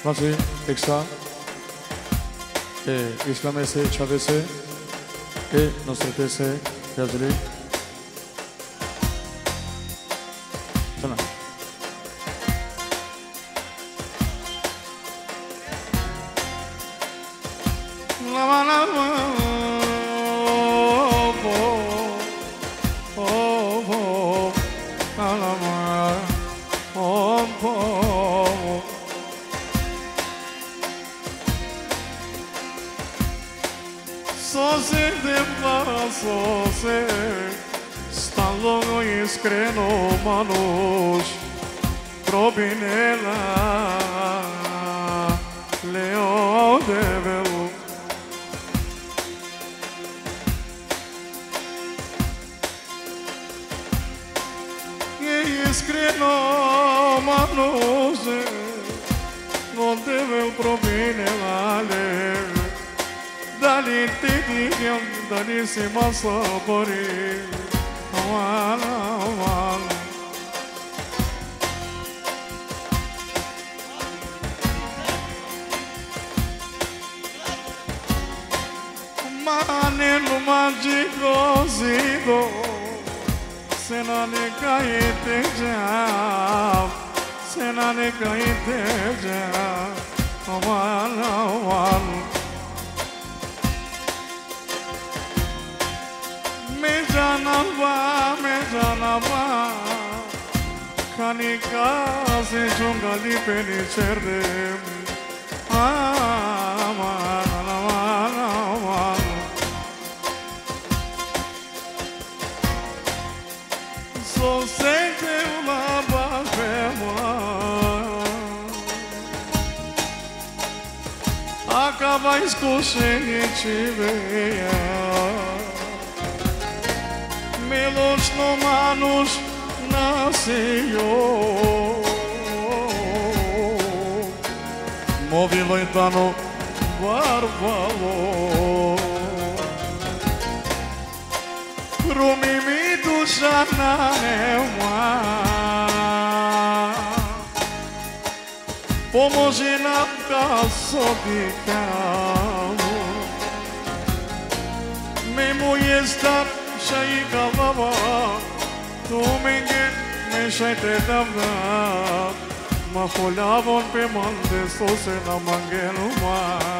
Mazi, Texa, Islamese, Chavese, Nostretese, Yazuli. Sana. Iskreno manuš probinela leo develu iskreno manuš no devel probinela le dali ti digam dali si masabori Manelo magico zido se non ne caite già se non ne caite già me janava kanika se jungali peni cherde so sente uma bafema acaba escuchando Melos no manos nasceu Móvil então barbalo Rumimi do Jananema Pomozina caso de carro Memo está Shai kalava, tu menge me shai te davna, ma kholavon pe mande so se na mangeluma.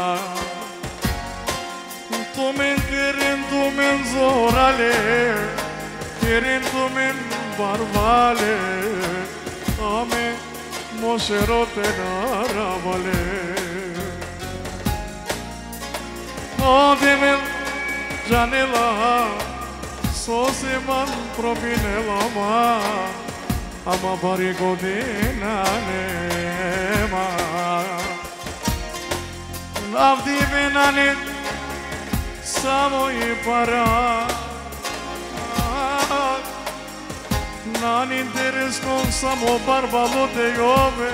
Tu men keren tu men zorale, keren tu men barvale, ame mosherote naravale. O devel janela. Sose man propinela ma ama barigo dina nema Navdi benane samo I para Nan interes con samo barbalo de jove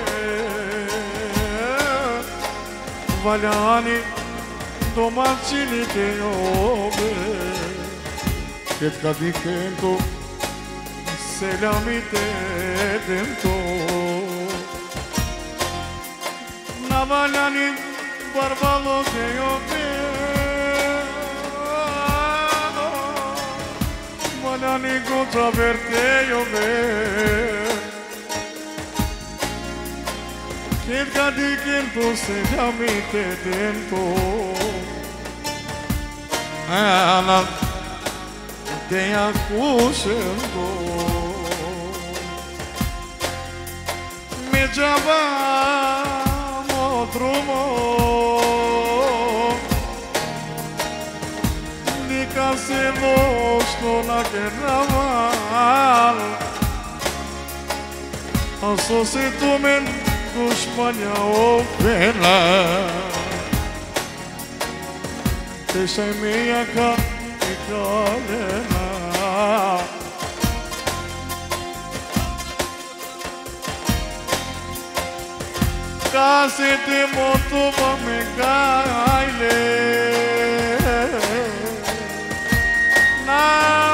Valjani domaćini te jove Che cadicento se la mite dentro Navalani barbalo che io Valani contra per te io Che cadicento se la mite dentro Te acusando Me chiamavo trumo Di caselos con la carnaval Aso se tu men tu Spagna o vela Te sei mia Kalena Casi te moto va me gaile Na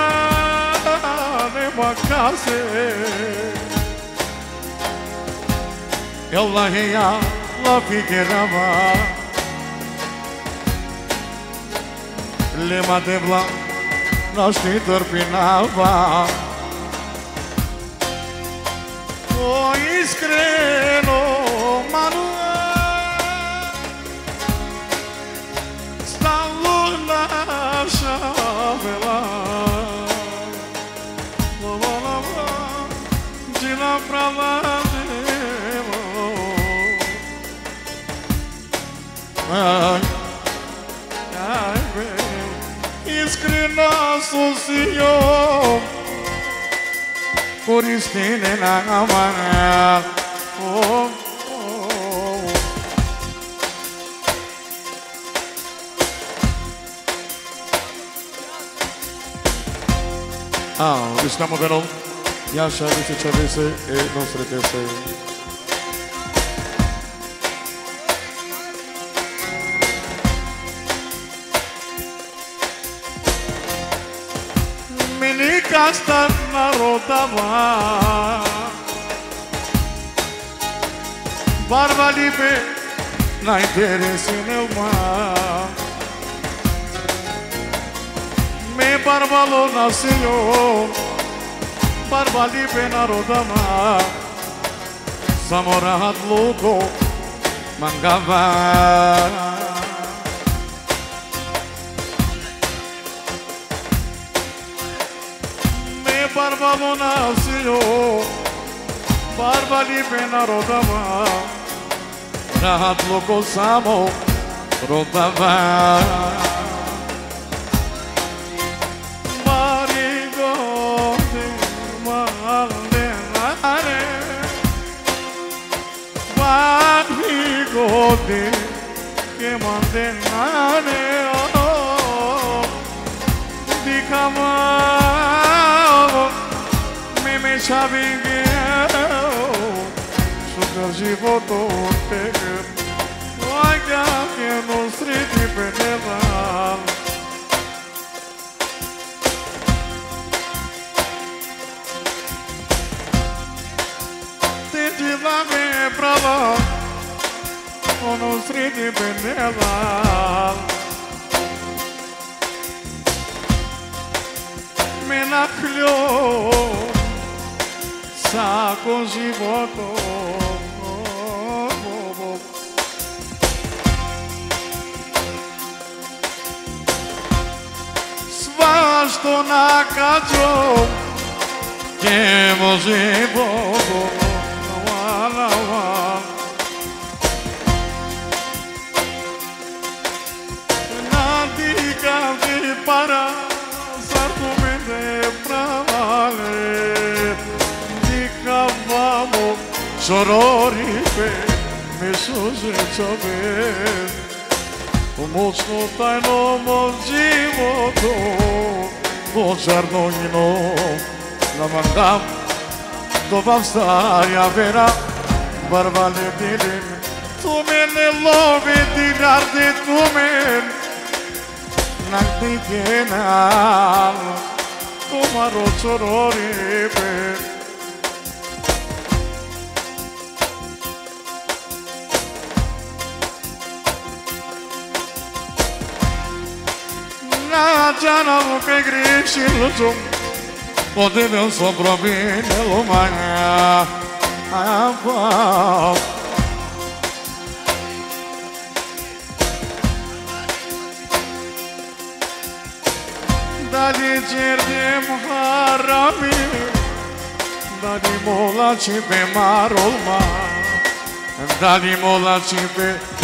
ne bakase Yalla ya la fikerava Lema de vla Naști tărpinava O iskreno manua Stallu naša vela Lava lava Džina prava Iskrena susio Koristine nama Estamos de novo Yaşa bizi çabese Nusret ese Minika narodava Barba libe Na interesse nenhuma Me barbalo nasceu Barba libe narodava Samorat lugo Mangava Barbalo nasceu Barba libe narodava Rahat logo samo rodava Marigo de maldenare Marigo de que maldenare Dicama Super životom teger Lajka jedno sredi peneval Te dila me prava Ono sredi peneval Me nakljo Sako životom Svašto nakađom Gdje može Bogo Nadikam ti para Zar tu mene pravale Dikavamo Sororipe Me suze čove Moćno tajnom od životu Božarno njino Naman dam To vam staja vera Barba ne dilim Tu mene love dinarde tu men Nakti genal Tomaro sororipe Nađana pe grešilom Odeveo sam provinelo manja Dali cerdem harami Dali mola cipe marolma Dali mola cipe